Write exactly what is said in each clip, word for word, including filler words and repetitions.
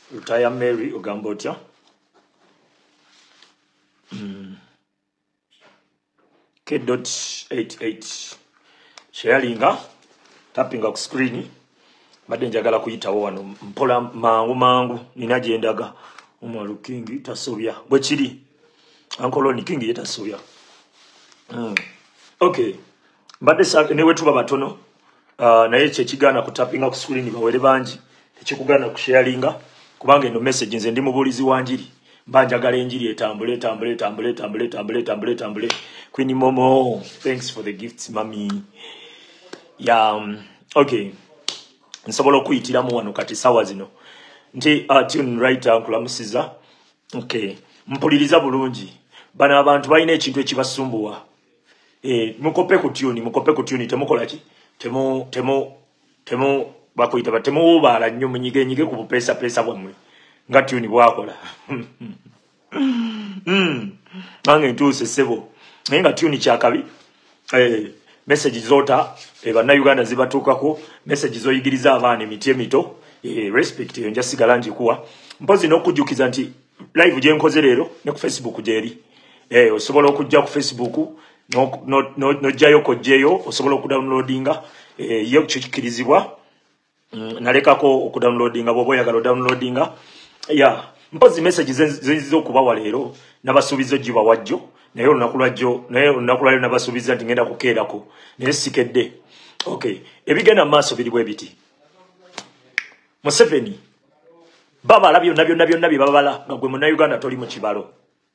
Rutaya Mary Ogambotya. Mm. K dot eighty-eight. Sharinga. Tapping up screen. Badde njagala kuyitawo wano mpola mangu mangu ninajendaga Umaru King tasobya bwe kiri Uncle King yetasobya. Mm. Okay. Badde sa newe tuba batono uh, naye kye kigana ku tapping up screen bawere banji tekikugana ku sharinga kubanga eno message nze ndi mubulizi wanjiri banjagala enjiri etambule etambule etambule etambule etambule etambule etambule Queen Momo, thanks for the gifts mami. Yeah, um, okay. Nsobola okuyitiramu wano kati sawa zino nti uh, tune right uncle amusiza. Okay, mpuliriza bulungi bana abantu balina ekintu ekibasumbuwa. Eh, mukope ku tune mukope ku tune temukola ki temu temu temu bakuyita batemu bala nnyo munyige nyige ku pesa pesa bwamwe nga tune bwakola. Mm. Nange ntuse sebo nga tune kyakabi eh message zota e bana Uganda zibatukako message zoyigiriza abaana emitie mito e respect nja sigala nji kuwa mpozi nokujukiza nti live je nkoze lero ne ku Facebook jeri e osobola okujja ku Facebook no no no, no jayo ko jeyo osobola okudownloadinga e yo kikirizibwa mm, nalekako okudownloadinga bobo yagalo downloadinga ya yeah. Mpozi message zenzizo kubawa lero nabasubizo jiba wajjo naye onakulajjo naye onakulajjo nabasubiza nti ngenda kukeerako naye sikedde. Okay, ebigenda maaso biri bwe biti Museveni baba labyo nabyo nabyo nabyo babala nga gwe muna Uganda toli mu kibalo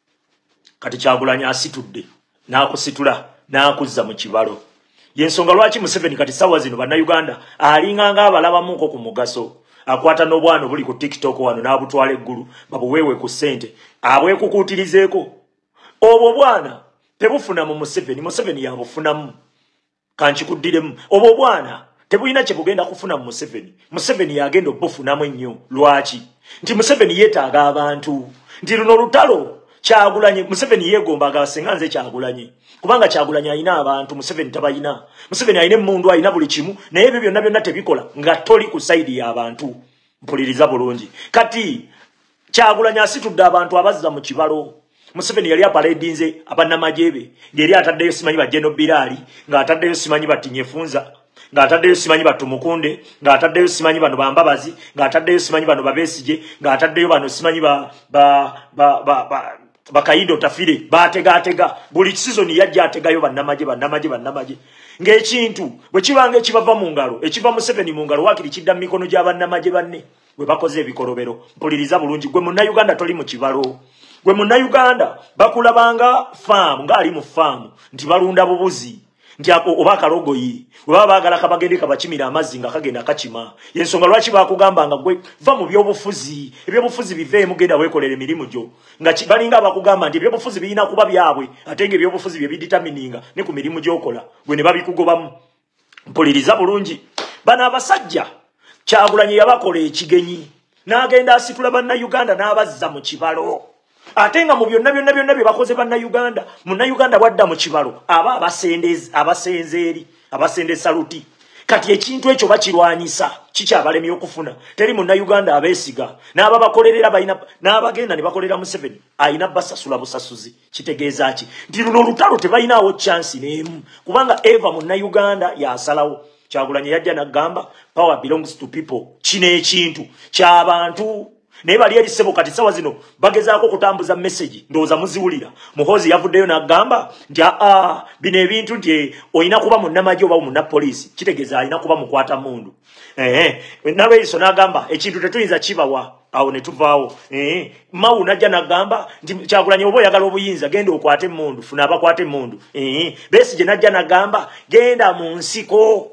kati Kyagulanyi asitudde n'akusitula n'akuzza mu kibalo yensonga lwaki Museveni kati sawa zino bana Uganda alinga nga abalabamuko ku mugaso akwata n'obwana buli ku TikTok wano n'abutwala eggulu babuwewe ku sente abwe kukutirizeeko obwo bwana tebufuna mu Museveni Museveni yabufunamu kanchikuddiremu obwo bwana tebulina kye bugenda kufuna mu Museveni Museveni yagenda obufunamu ennyo lwaki nti Museveni yeetaaga abantu nti luno lutalo Kyagulanyi Museveni yegomba agasenga nze Kyagulanyi kubanga Kyagulanyi ayina abantu Museveni tabayina Museveni ayina mundu ayina buli kimu naye ebyo byonna byonna tebikola nga toli ku side y'abantu mpuliriza bulungi kati Kyagulanyi asitudde abantu abazza mu kibalo Museveni yali aparedi nze abannamajebe ngeri ataddeyo simanyi ba Jeno Birali nga ataddeyo simanyi batinyefunza nga ataddeyo simanyi batumukunde nga ataddeyo simanyi bano bambabazi nga ataddeyo simanyi bano babesije nga ataddeyo bano simanyi ba ba ba ba, ba Bakaido tafire batega atega buli season yajja ategayo bannamaje bannamaje bannamaje ng'ekintu bwe kibanga ekibava mu ngalo ekiva Museveni mu ngalo wakiri kidda mu mikono gy'abannamaje banne bwe bakoze ebikolobero mpuliriza bulungi gwe munna Uganda toli mu kibalo gwe munna Uganda bakulabanga farm ngali mu farm nti balunda bubuzi nti ako oba kalogoyi baba bagala kabagende kabachimira amazzi nga kagenda kachima yensonga lwaki bakugamba nga gwe va mu byobufuzi ebyobufuzi bive mugenda wekolera emirimu gyo nga balinga bakugamba nti ebyobufuzi biyina kuba byabwe atenge ebyobufuzi bye biditamininga ne ku mirimu gyokola gwe ne babikugobamu mpuliriza bulungi bana abasajja Kyagulanyi yabakola ekigenyi n'agenda asitula banna Uganda n'abazza mu kibalo atenga mu byonna byonna byonna bye bakoze banna Uganda munna Uganda wadda mu kibalo aba abasendezi abasenzeri abasende saluti kati ekintu ekyo bakirwanyisa kikyabalemi okufuna teri munna Uganda abesiga n'aba bakolerera bayina n'abagenda ne bakolera Museveni ayina basasula busasuzi kitegeeza ki ndi luno lutalo tebayinawo chance n'emu kubanga eva munna Uganda yasalawo Kyagulanyi yajja nagamba power belongs to people kine ekintu ky'abantu naye bali eri sebo kati sawa zino bagezaako kutambuza message ndowooza muziwulira Muhoozi yavuddeyo n'agamba nti aa bino ebintu nti oyina kuba munnamagye oba munnapoliisi kitegeeza alina kuba mukwata mundu eh Nalweyiso n'agamba ekintu tetuyinza kibawa awo ne tuvaawo eh Mawu najja n'agamba nti Kyagulanyi oba oyagala obuyinza genda okwate mundu funa abakwate mundu eh Besigye najja n'agamba genda mu nsiko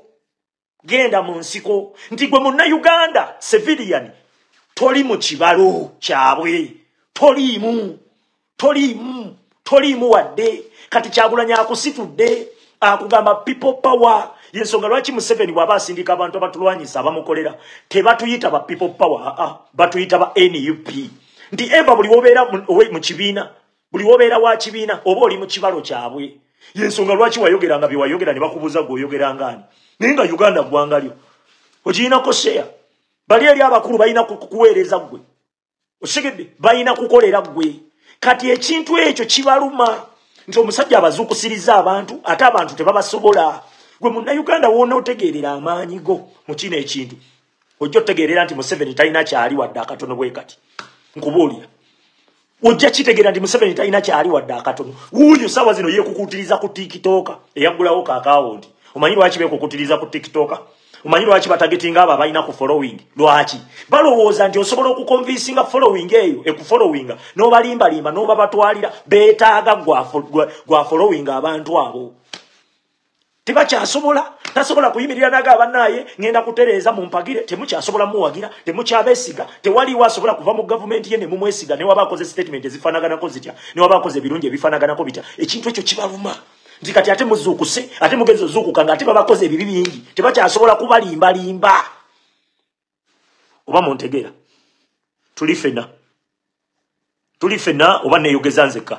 genda mu nsiko nti gwe munna Uganda civilian toli mu kibalo kyabwe tolimu tolimu tolimu wadde kati Kyagulanyi akusitudde akugamba people power yensonga lwaki Museveni bw'aba asindika abantu abatulwanyisa abamukolera tebatuyita ba people power a a batuyita ba N U P ndi eva buli wobeera mu kibiina buli wobeera wa kibiina oba oli mu kibalo kyabwe yensonga lwaki wayogeranga bye wayogera ne bakubuuza gwe oyogera ngani naye nga Uganda ggwanga lyo okirinako share bali eri abakulu balina kukuweereza gwe Osigedde bayina kukolera gwe. Kati ekintu ekyo kibaluma. Nti omusajja abazuukusiriza abantu ate abantu tebabasobola. Gwe munna Uganda wona otegeerera amaanyi go mu kino ekintu. Ojja otegeerera nti Museveni talina kyali wadde akatono bwe kati. Nkubuulira. Ojja kitegeera nti Museveni talina kyali wadde akatono. Wuuyo sawa zino yeekukutiriza ku TikTok eyaggulawo ka account. Omanyi lwaki beekukutiriza ku TikTok? Omanyi lwaki batagetinga aba balina ku following? Lwaki? Balowooza nti osobola okukonvinsinga following eyo ekufollowinga n'obalimba limba n'oba batwalira beetaaga gwa, gwa, gwa following abantu abo. Tebakyasobola, tasobola kuyimirira naga abannaye ngenda kutereeza mu mpagire, temukyasobola muwagira, temukyabeesiga, tewaliwo asobola kuva mu gavumenti ye ne mumwesiga ne waba akoze statement ezifaanaganako zitya, ne waba akoze ebirungi ebifaanaganako bitya. Ekintu ekyo kibaluma. Nti kati ate muzuukuse, ate mugenzi ozuukuka nga ate babakoze ebibi bingi, tebakyasobola kubalimba limba. Oba muntegeera. Tuli fenna. Tuli fenna oba neeyogeza nzekka.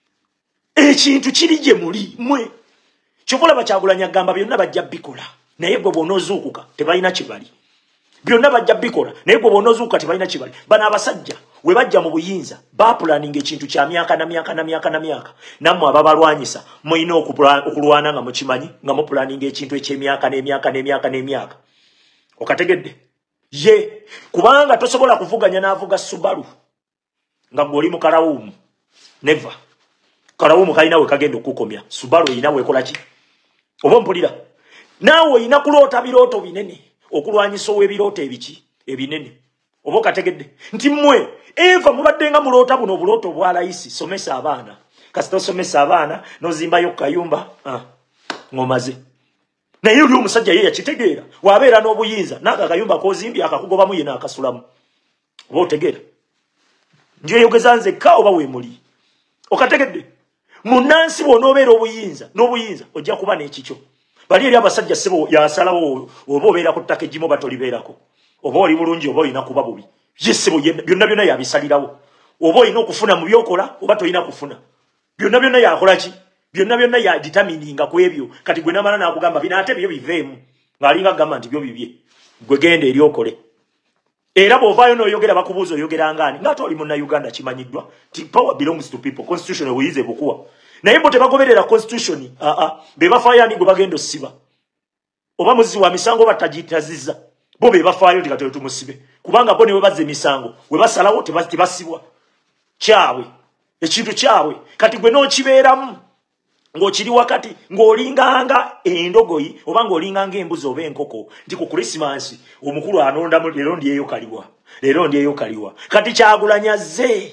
Ekintu kiri gye muli mwe. Chokola Kyagulanyi gamba byonna bajja bikola. Naye gwe bonozuukuka tebalina kibali. Byonna bajja bikola. Naye gwe bonozuukuka tebalina kibali. Bana abasajja we bajja mu buyinza ba planning ekintu kya myaka na myaka na myaka na myaka. Namwe ababalwanyisa muyina okulwana nga mukimanyi nga mu planning ekintu eky'emyaka n'emyaka n'emyaka n'emyaka. Okategedde? Ye kubanga tosobola kuvuganya n'avuga Subaru nga goli mu Kalawumu. Never. Kalawumu kalina we kagenda okukomya. Subaru ina we kola ki? Oba mpulira. Naawe ina kulota birooto binene. Okulwanyisa w'ebirooto ebiki ebinene. Oba kategedde. Nti mmwe eva mubadde nga mulota buno bulooto bwa layisi somesa abaana. Kasito somesa abaana nozimbayo kayumba. Ah. Ngomaze. Naye oli omusajja ye yakitegeera. Wabeera n'obuyinza n'aka kayumba kozimbye akakugobamu ye n'akasulamu. Oba otegeera. Nje yogeza nze ka oba we muli. Okategedde. Munansi bonobeera obuyinza n'obuyinza ojja kuba n'ekikyo. Bali eri abasajja sebo yasalawo oba obeera ku ttaka eggimu batolibeerako. Oba oli bulungi oba olina kuba bubi. Ye sebo byonna byonna yabisalirawo. Oba olina okufuna mu byokola oba tolina kufuna. Byonna byonna yakola ki? Byonna byonna ya determininga ku ebyo. Kati gwe namala n'akugamba bino ate byo biveemu. Ng'alinga agamba nti byo bibye. Gwe genda eri okole. Era bw'ovaayo n'oyogera bakubuuza oyogera ngaani. Ng'ate oli Munnayuganda kimanyiddwa. Ti power belongs to people. Constitution ebuyize bukuwa. Naye bo tebagoberera constitution. Ah ah. Be bafaayo ani gwe bagenda ossiba. Oba muzizi wa misango batagitazizza. Bo be bafaayo tikatoyo tumusibe. Kubanga bo ne we bazze emisango. We basalawo tebasibwa. Kyawe. Ekintu kyawe. Kati gwe n'okibeeramu. Ng'okiri wakati ng'olinganga endogoyi oba ng'olinganga embuzi oba enkoko nti ku Christmas omukulu anonda lero ndiyeyo kaliwa lero ndiyeyo kaliwa kati Kyagulanyi azze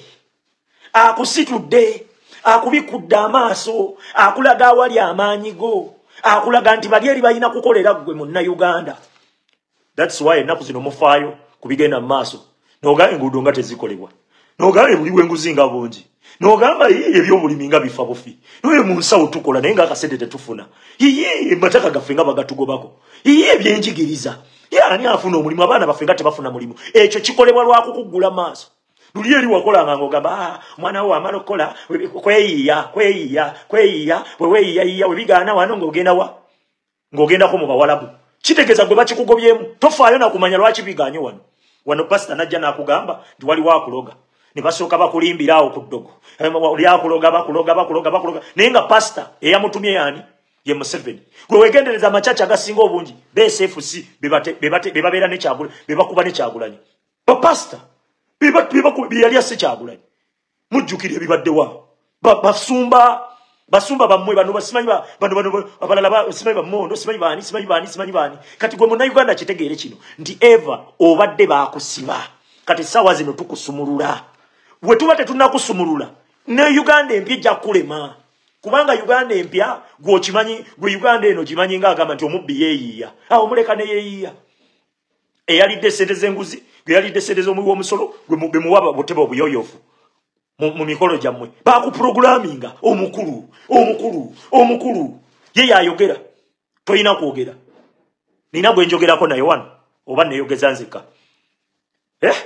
akusitudde akubikudde amaaso akulaga awali amaanyi go akulaga nti bali eri balina kukolera gwe Munnayuganda. That's why ennaku zino mufaayo kubigenda mu maaso n'ogamba enguudo nga tezikolebwa n'ogamba ebuli bw'enguzi nga bungi n'ogamba yiye eby'obulimi nga bifa bufi noye mu nsawo tukola naye ng'akasente tetufuna yiye emataka gaffe nga bagatugobako yiye ebyenjigiriza ye ani afuna omulimu abaana baffe nga tebafuna mulimu ekyo kikolebwa lwakukuggula maaso luli eri wakolanga ng'ogamba ah mwana wo amala okukola kweyiiya kweyiiya kweyiiya bwe weeyiiyayiiya we bigaana wano ng'ogenda wa ng'ogendako mu Bawalabu kitegeeza gwe bakikugobyemu tofaayo nakumanya lwaki bigaanye wano wano pasita najja n'akugamba nti waliwo akuloga ne basooka bakulimbira awo ku ddogo oli akuloga bakuloga bakuloga bakuloga naye nga pasita eyamutumye yaani ye Museveni gwe weegendereza amacaca agasinga obungi B S F C be babeera ne Kyagulanyi be bakuba ne Kyagulanyi bapasita be yali asse Kyagulanyi mujjukire ebibaddewa basumba basumba bammwe bano basimanyi bano bano abalala basimanyi bammondo simanyi baani simanyi baani simanyi baani kati gwe Munnayuganda kitegeere kino nti eva obadde baakusiba kati sawa zino tukusumulula we tuba tetunakusumulula ne Uganda empya ejja kulema kubanga Uganda empya gwokimanyi gwe Uganda eno kimanyi ng'agamba nti omubbi yeeyiiya awo muleka ne yeeyiiya eyalidde ssente z'enguzi gwe yalidde ssente z'omuwi w'omusolo gwe be muwaba buteba obuyoyofu mu mikolo gyammwe baakuprogramminga omukulu omukulu omukulu ye yayogera toyina kwogera nina gwe njogerako naye wano oba neeyogeza nzeka eh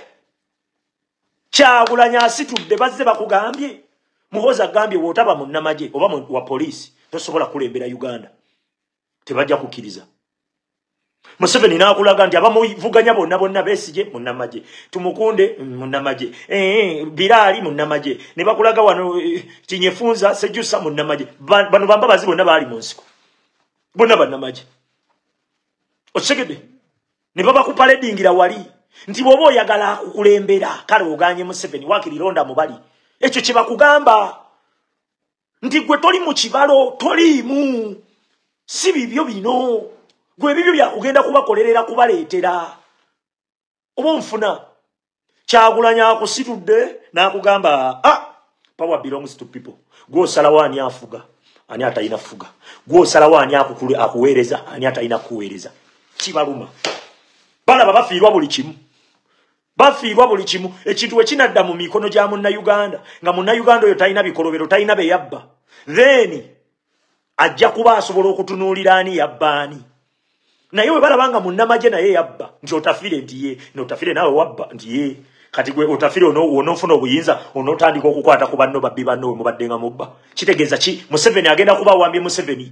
Kyagulanyi asitudde bazze bakugambye muhoza gambye wotaba munnamagye oba wa poliisi tosobola kulembera Uganda tebajja kukkiriza Museveni n'akulaga nti abamuvuganya bonna bonna Besigye munnamaje, Tumukunde munnamaje, eh Birali munnamaje, ne bakulaga wano Tinyefunza Sejusa munnamaje, bano bambabazi bonna bali mu nsiko bonna bannamaje. Otegedde ne baba ku paradingira wali nti bwoba oyagala kukulembera kale oganye Museveni wakirironda mubali, ekyo kye bakugamba nti gwe toli mu kibalo, toliimu, si bibyo bino, gwe bibyo byakugenda kubakolerera kubaleetera. Oba nfuna Kyagulanyi akusitudde n'akugamba ah, power belongs to people. Gw'osalawo ani afuga, ani atalina fuga. Gw'osalawo ani akuweereza, ani atalina kuweereza. Kibaluma. Balaba bafiirwa buli kimu. Bafiirwa buli kimu. Ekintu we kinadda mu mikono gya Munnayuganda, nga Munnayuganda oyo talina bikolobero, talina be yabba, then ajja kuba asobola okutunuulira ani yabbaani. Naye we balaba nga munnamaje naye yabba, nti otafire nti ye, n'otafire naawe wabba nti ye. Kati gwe otafire onoofuna obuyinza, onootandika okukwata ku banno babbi banno we mubadde nga mubba. Kitegeeza ki? Museveni agenda kuba wambye Museveni.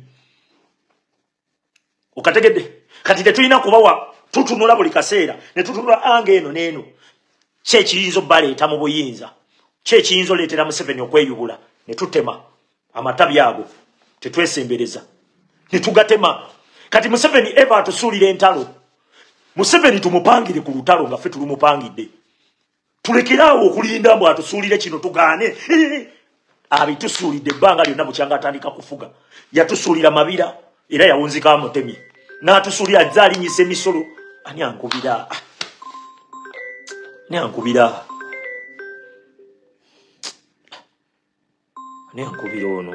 Okategedde? Kati tetulina kubawa tutunula buli kaseera, ne tutunula ange eno n'eno. Ki ekiyinza obbaleeta mu buyinza? Ki ekiyinza oleetera Museveni okweyubula? Ne tutema amatabi ago, tetwesembereza, ne tugatema. Kati Museveni eva atusuulira entalo. Museveni tumupangire ku lutalo nga ffe tulumupangidde. Tulekerawo okulinda mbu atusuulire kino tugaane. Abitusuulidde ebbanga lyonna bukyanga atandika kufuga. Yatusuulira Mabira era yawunzika amutemye. N'atusuulira azze alinyisa emisolo. Ani ankubira? Ani ankubira? Ani ankubira ono?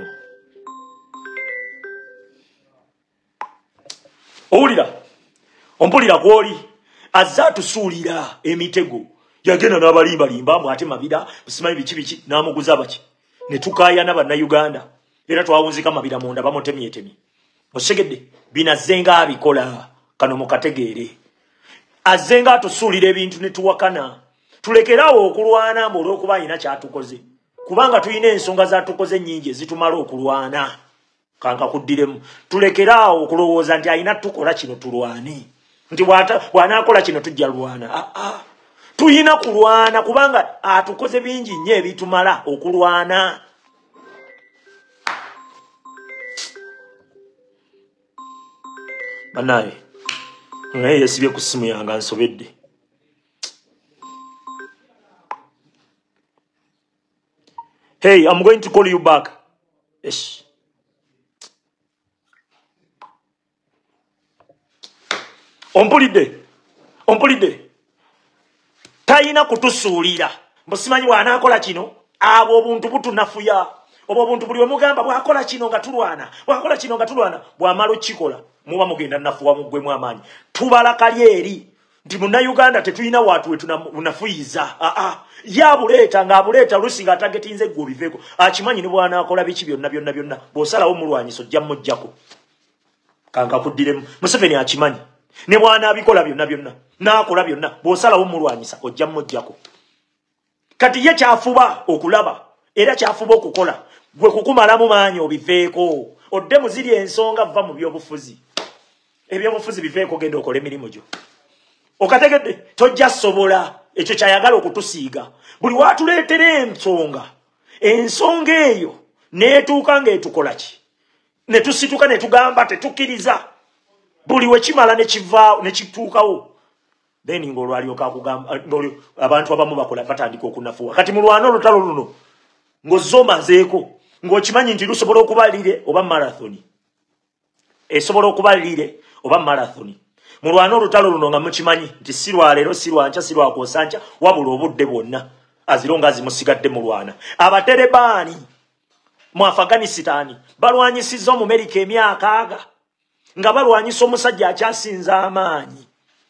Owulira? Ompulira kwoli? Azze atusuulira emitego. Yagenda n'abalimbalimba mbu ate Mabira busimanyi biki biki n'amuguza baki. Ne tukaayana bannayuganda. Era twawunzika Mabira munda bamutemyetemye. Osegedde binazzenga abikola kano mukategeere. Azzenga atusuulira ebintu ne tuwakana. Tulekerawo okulwana mbu olw'okuba alina kyatukoze. Kubanga tulina ensonga zatukoze nnyingi ezitumala okulwana. Kanka kuddiremu. Tulekerawo okulowooza nti alina tukola kino tulwane. Nti bw'anaakola kino tujja lwana. Ah, ah. Tuyina kulwana kubanga atukoze bingi nnyo ebitumala okulwana. Banaye, naye yesibye ku ssimu yange nsobedde. Hey, I'm going to call you back. Yes. Ompulidde. Ompulidde. Tayina kutusuulira. Musimanyi bw'anaakola kino, abo obuntu butunafuya. Obwo obuntu buli we mugamba bw'akola kino nga tulwana. Bw'akola kino nga tulwana. Bw'amala okikola, muba mugenda nafuwa muggwemu amaanyi. Tubala kali eri. Nti Munnayuganda tetulina watu we tunafuyiza. Ah, ah. Yabuleeta ng'abuleeta olusi ng'atagetinze ggwe obiveeko. Akimanyi ne bw'anaakola biki byonna byonna byonna. Bw'osalawo mulwanyiso ojja mmuggyako. Kanka kuddiremu. Museveni akimanyi. Ne bw'anaabikola byonna byonna. N'akola byonna. Bw'osalawo mulwanyisa ojja mmuggyako. Kati ye kyafuba okulaba. Era kyafuba okukola. Gwe kukumalamu maanyi obiveeko. Odde muziri ensonga vva mu byobufuzi. Ebyobufuzi biveeko genda okola emirimu gyo. Okategedde tojja sobola ekyo kyayagala okutusiiga. Buli watuleetera ensonga. Ensonga eyo neetuuka ng'etukola ki? Ne tusituka ne tugamba tetukkiriza. Buli we kimala ne kivaawo ne kituukawo. Then ng'olwalyoka akugamba abantu abamu bakola batandika okunafuwa. Kati mulwana olutalo luno ng'ozze omazeeko ng'okimanyi nti lusobola okuba lire oba marathoni. Esobola okuba lire oba marathoni. Mulwana olutalo luno nga mukimanyi nti si lwa leero si lwa nkya si lwa kwosanca wabula obudde bwonna azironga azimusigadde mulwana. Abaterebaani mu Afghanistan balwanyisizza Omumerika emyaka aga nga balwanyisa omusajja akyasinza amaanyi.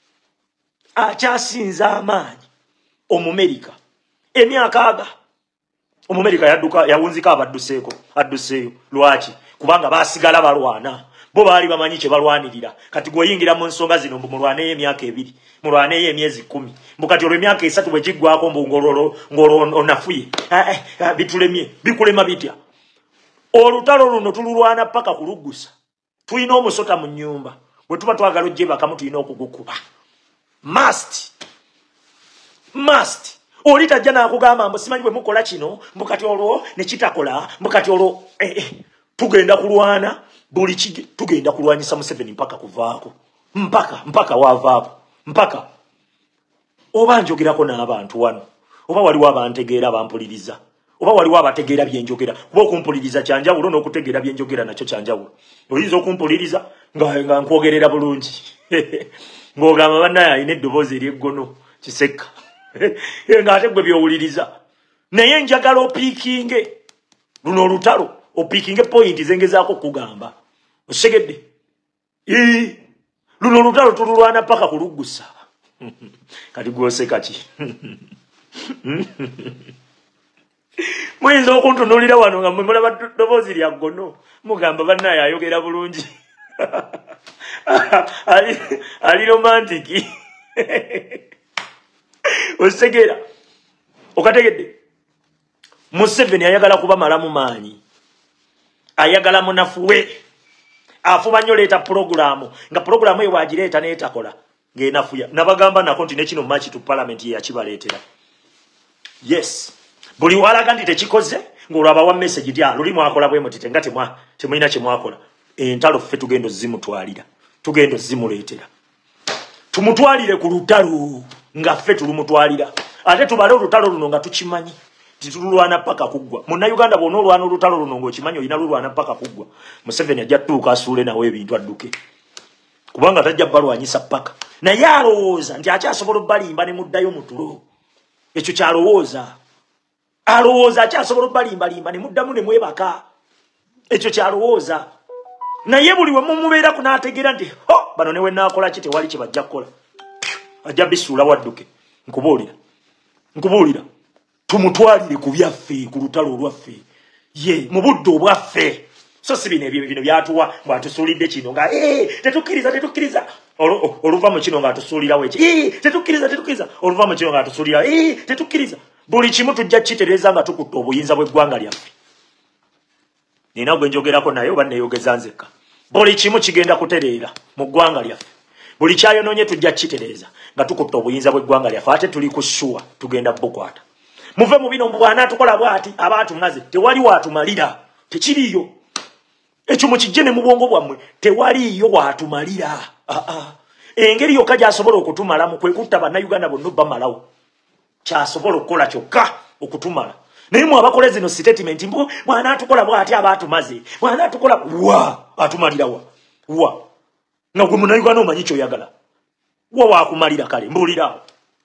Akyasinza amaanyi Omumerika emyaka aga. Omumerika yadduka yawunzika abadduseeko adduseeyo. Lwaki? Kubanga basigala balwana. Bo baali bamanyi kye balwanirira. Kati gwoyingira mu nsonga zino mbu mulwaneyo emyaka ebiri, mulwaneyo emyezi kkumi. Mbu kati olwo emyaka esatu bwe kiggwako mbu ng'olwo ng'olwo onafuye. Bitulemye, bikulema bitya. Olutalo luno tululwana paka kuluggusa. Tulina omusota mu nnyumba. bwe tuba twagala ojje bakamu tulina okugukuba. Must. Must. Oli tajja n'akugamba mbu simanyi bwe mukola kino mbu kati olwo ne kitakola mbu kati olwo eh, eh, tugenda kulwana buli kige tugenda kulwanyisa Museveni mpaka kuvaako. Mpaka mpaka wavaako. Mpaka oba njogerako n'abantu wano. Oba waliwo abantegeera abampuliriza. Oba waliwo abategeera byenjogera. Kuba okumpuliriza kyanjawulo n'okutegeera byenjogera nakyo kyanjawulo. Oyinza okumpuliriza nga nga nkwogerera bulungi. Ng'ogamba bannaye alina eddoboozi ery'eggono kiseka. Nga ate gwe byowuliriza. Naye njagala opiikinge. Luno olutalo opiikinge point zengezaako kugamba. Osegedde. Ii. Luno olutalo tululwana paka kuluggusa. Kati gwoseka ki? Muyinza okuntunuulira wano nga mmwe mulaba ddoboozi lya ggono. Mugamba bannaye ayogera bulungi. ali, ali romantiki. Osegera. Okategedde. Museveni ayagala kuba malamu maanyi. Ayagala munafuwe. Afuba nnyo leeta programu. Nga programu eyo wagireeta n'etakola. Ng'enafuya. Nabagamba nako nti ne kino match to parliament ye yakibaleetera. Yes. Buli walaga nti tekikoze ng'olwaba wa message ti lulimu akola bwe mutite nga temwa temulina kye mwakola. Entalo ffe tugendo zimutwalira. Tugendo zimuleetera. Tumutwalire ku lutalo nga ffe tulumutwalira. Ate tubale olutalo luno nga tukimanyi. Titululwana paka kuggwa. Muna Uganda bw'ona olwana olutalo luno ng'okimanyi olina lulwana paka kuggwa. Museveni ajja tuuka asuule nawe ebintu adduke. Kubanga tajja balwanyisa paka. Naye alowooza nti akyasobola obbalimba ne muddayo mu tulo. Ekyo kyalowooza. Alowooza akyasobola obbalimbalimba ne muddamu ne mwebaka. Ekyo kyalowooza. Naye buli we mumubeera kunaategeera nti ho bano ne we naakola ki tewali kye bajja kukola. Ajja bisuula wadduke. Nkubuulira. Nkubuulira. Tumutwalire ku byaffe ku lutalo olwaffe. Ye mu budde obwaffe. So si bino ebyo bino byatuwa bwatusuulidde kino nga eh tetukkiriza tetukkiriza oluva mu kino nga atusuulirawo eki eh tetukkiriza tetukkiriza oluva mu kino nga atusuulira eh tetukkiriza buli kimu tujja kitereeza nga tukutta obuyinza bw'eggwanga lyaffe. Nina gwe njogerako naye oba neeyogeza nzekka. Buli kimu kigenda kutereera mu ggwanga lyaffe. Buli kyayonoonye tujja kitereeza nga tukutta obuyinza bw'eggwanga lyaffe ate tuli ku ssuwa tugenda bukwata. Muve mu bino bwana tukola bwati abantu ngaze tewali watumalira tekiriyo. Ekyo mukijje ne mu bwongo bwammwe tewaliyo watumalira. Ah ah. Engeri yokka gy'asobola okutumala mu kwe kutta bannayuganda bonna bamalawo. Ky'asobola okukola kyokka okutumala. Naye mu abakola zino statement mbu bwana tukola bwati abatumaze. Bwana tukola wa atumalira wa. Wa. Na gwe munnayuganda omanyi ky'oyagala. Wa waakumalira kale mbulirawo.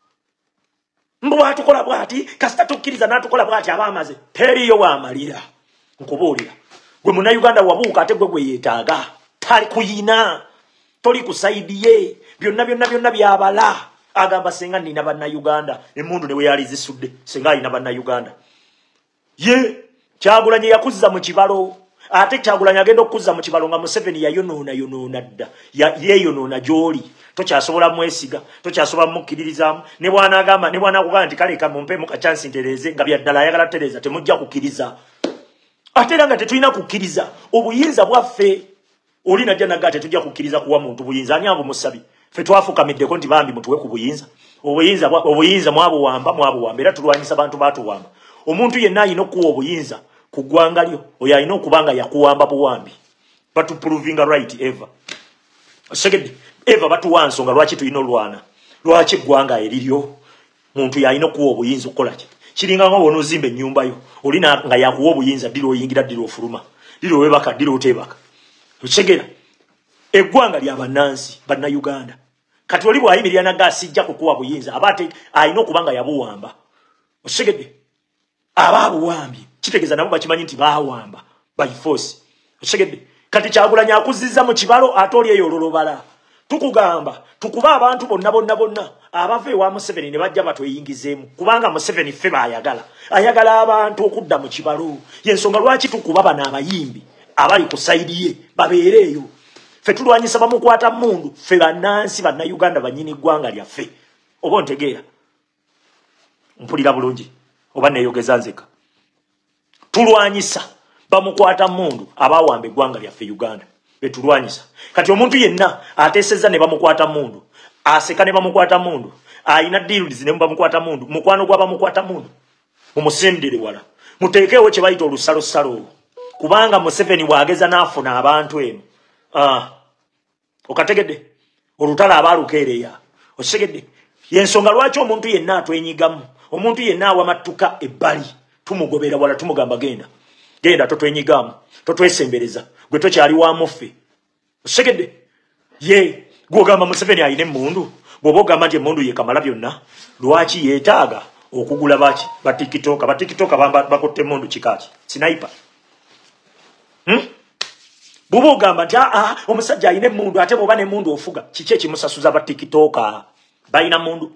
Mbu atukola bwati kasita tukkiriza n'atukola bwati abamaze. Teriyo waamalira. Nkubuulira. Gwe munnayuganda wabuuka ate gwe gwe yeetaaga. Tali kuyina. Toli kusaidiye. Byonna byonna byonna byabala. Agamba senga nina bannayuganda. Emmundu ne we yali zisudde. Senga alina bannayuganda. Ye. Kyagulanyi yakuzza mu kibalo. Ate Kyagulanyi agenda okuzza mu kibalo nga Museveni yayonoona yonoona dda. Ya, yeeyonoona gy'oli. Tokyasobola mwesiga. Tokyasobola mukkiririzaamu. Ne bwana agamba ne bwana akugamba nti kale ka mumpeemu ka chance ntereeze nga bya ddala ayagala tereeza temujja kukkiriza. Ate era nga tetulina kukkiriza obuyinza bwaffe. Oli najja nagga tetujja kukkiriza kuwa muntu buyinza ani abo musabi. Ffe twafukamiddeko nti bambi mutuwe ku buyinza. Obuyinza obuyinza mwabo wamba mwabo wamba era tulwanyisa bantu baatu wamba. Omuntu yenna alina okuwa obuyinza ku ggwanga lyo oyo alina okubanga yakuwamba buwambi. Batu proving right ever. Segedde eva batuwa nsonga lwaki tulina olwana. Lwaki eggwanga eriryo muntu yalina okuwa obuyinza okukola ki. Kiringa nga wono zimbe nyumba yo olina nga yakuwa obuyinza diro oyingira diro ofuluma diro webaka diro otebaka. Okigera eggwanga lya bannansi bannayuganda kati oli bwayimirira na gasi jja kukuwa buyinza abate alina okubanga yabuwamba. Okigedde ababuwambi kitegeeza nabo bakimanyi nti baawamba by force. Okigedde kati Kyagulanyi akuzizza mu kibalo atoli eyo ololobala. Tukugamba tukuba abantu bonna bonna bonna abave wa Museveni ne bajja batweyingizeemu kubanga Museveni ffe bayagala ayagala abantu okudda mu kibalo. Yensonga lwaki tukuba bana abayimbi abali ku side ye babeereeyo. Ffe tulwanyisa bamukwata mundu ffe bannansi bannayuganda bannyini ggwanga lyaffe. Oba ontegeera mpulira bulungi oba neeyogeza nzeka. Tulwanyisa bamukwata mundu abawamba eggwanga lyaffe Uganda. betulwanyisa kati omuntu yenna ateseza ne bamukwata mundu aseka ne bamukwata mundu aina deals ne bamukwata mundu mukwano gwa bamukwata mundu mumusendere wala mutekeewo kye bayita olusalo salo kubanga Museveni bwageza nafuna abantu eno ah okategedde olutala abalukeereya osegedde yensonga lwaki omuntu yenna atwenyigamu omuntu yenna awamatuka ebbali tumugobera wala tumugamba genda genda totwenyigamu totwesembereza gwe tokyali wa muffe osegedde ye gwogamba Museveni ayine mundu bwoba ogamba nti emundu ye kamala byonna lwaki yeetaaga okugula baki ba TikTok ba TikTok bakotte mundu kikaki sniper hmm? Bwoba ogamba nti aa omusajja ayine mundu ate bwoba ne mundu ofuga kiki ekimusasuza ba TikTok bayina mundu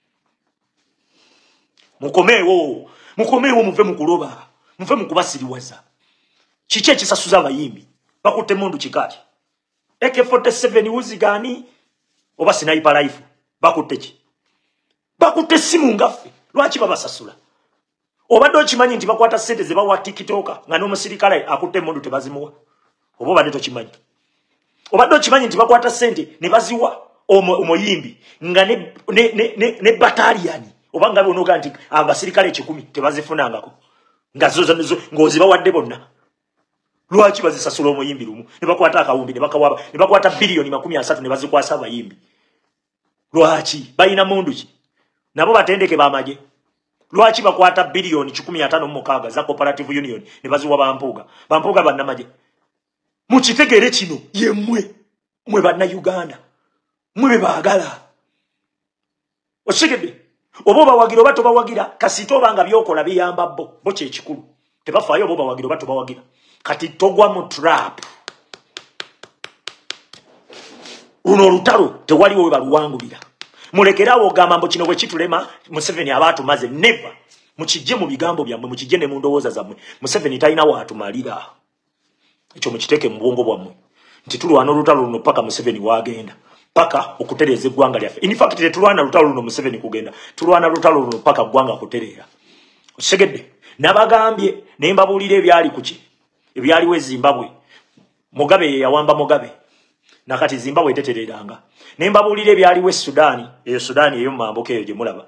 mukomeewo mukomeewo muve mukuloba muve mukubasiriwaza kiki ekisasuza abayimbi bakutte mundu kikaki A K forty-seven uzigani oba sniper rifle bakutte ki bakutte simu ngaffe lwaki babasasula obadde okimanyi nti bakwata sente ze bawa TikTok nga n'omusirikale akutte mundu tebazimuwa oba obadde tokimanyi obadde okimanyi nti bakwata sente ne baziwa omuyimbi nga ne ne ne, ne battalion oba nga bonoga nti abasirikale kikumi tebazifunangako nga zozo ngozi bawadde bonna lwaki bazisasula omuyimbi lumu ne bakwata akawumbi ne bakawaba ne bakwata bilioni makumi asatu ne bazikwasa abayimbi lwaki bayina mundu ki nabo batendeke bamaje lwaki bakwata bilioni kikumi na tano mu kaga za cooperative union ne baziwa bampuga bampuga bannamaje mukitegere kino yemmwe mwe banna Uganda mwe baagala osigede obo bawagira bato bawagira kasito banga byokola biyamba bo bo kye kikulu tebafaayo obo bawagira bato bawagira kati togwa mu trap uno lutalo tewali we baluwangulira mulekerawo gamba mbo kino bwe kitulema Museveni abatu maze never mukijje mu bigambo byammwe mukijje ne mundowoza zammwe Museveni talina watu malira ekyo mukiteke mu bwongo bwammwe nti tulwana lutalo luno paka Museveni wagenda paka okutereza eggwanga lyaffe in fact tetulwana lutalo luno Museveni kugenda tulwana lutalo luno paka ggwanga kutereera osegedde nabagambye ne mbabulira ebyali kuki ebyali we Zimbabwe Mugabe yawamba Mugabe nakati Zimbabwe tetereranga ne mbabulira ebyali we Sudani eyo Sudani eyo mamboke eyo gye mulaba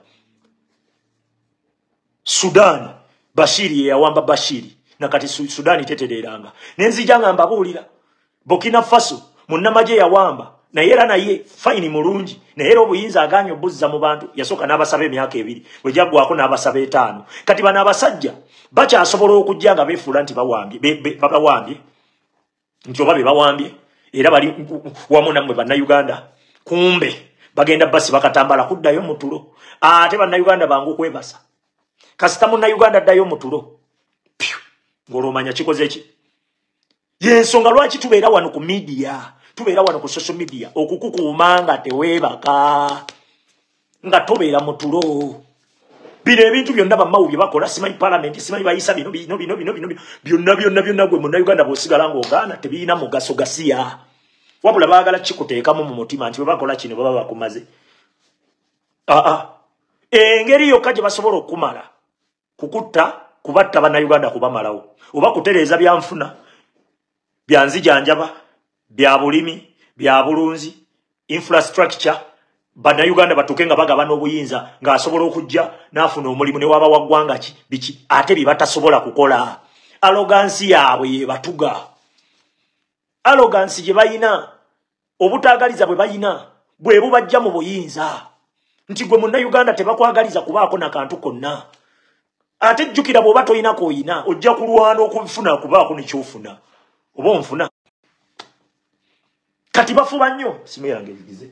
Sudani Bashiri yawamba Bashiri nakati Sudani tetereranga nenzijanga mbabulira Burkina Faso munnamaje yawamba na yera na ye fine mulungi na yera obuyinza aganyo buzza mu bantu yasoka n'abasabe emyaka ebiri wejagwako n'abasabe etaano kati bana abasajja bacha asobola okujja nga befuula nti bawambye babawambye nti oba be bawambye era bali wamu nammwe banna Uganda kumbe bagenda basi bakatambala kuddayo mutulo ate banna Uganda bangu kwebasa kasita munna Uganda ddayo mutulo ngolomanya kikoze ki yensonga lwaki tubeera wano ku media tubeera wano ku social media okukukuumanga teweebaka nga tobeera mutulo bino ebintu byonna bammawu bye bakola simanyi parliament simanyi bayisa bino bino bino bino bino byonna byonna byonna gwe munna Uganda bw'osigala ng'ogaana tebiina mugaso gasiya wabula baagala kikuteekamu mu mutima nti bwe bakola kino baba bakumaze aa engeri yokka gye basobola okumala kukutta kubatta bannayuganda kubamalawo oba kutereeza byanfuna byanzijanjaba bya bulimi bya bulunzi infrastructure bannayuganda batuke nga bagaba n'obuyinza ng'asobola okujja n'afuna omulimu ne waba waggwanga ki biki ate bye batasobola kukola arrogansi yaabwe ye batuga arrogansi gye bayina obutaagaliza bwe bayina bwe bubajja mu buyinza nti gwe munnayuganda tebakwagaliza kubaako nakantu konna ate jjukira bw'oba toyina k'oyina ojja kulwana okufuna kubaako nekyofuna oba onfuna kati bafuba nnyo simu yange eyigize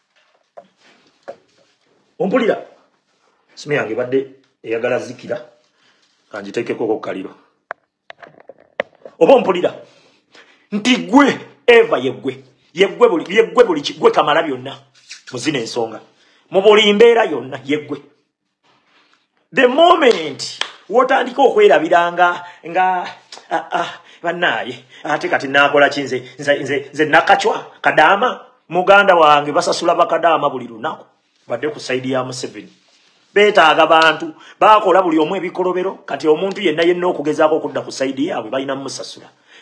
ompulira simu yange badde eyagala zikira kanjiteekeko ku kaliro oba ompulira nti gwe eva yeggwe yeggwe buli yeggwe buli kigwe kamala byonna muzina ensonga mu buli mbeera yonna yeggwe the moment wotandika okwerabiranga nga ah, ah, banaye ate kati nakola kinze nze nze nze nakachwa kadama muganda wange basasula bakadama buli lunaku badde ku side ya Museveni betaaga abantu bakola buli omwe ebikolobero kati omuntu yenna yenna okugezaako okudda ku side yaabwe balina musasula